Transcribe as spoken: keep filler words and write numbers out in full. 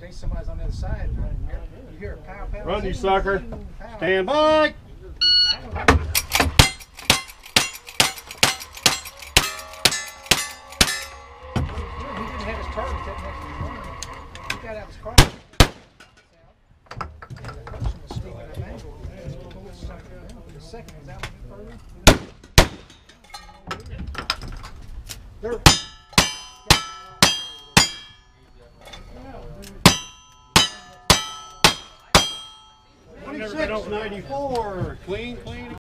case somebody's on the other side. You hear a pow pow. Run, you sucker. Stand by. Have his target that next to his line. He got out his car. And the person was sticking at an angle. The second was out a bit further. twenty-six ninety-four. Clean, clean.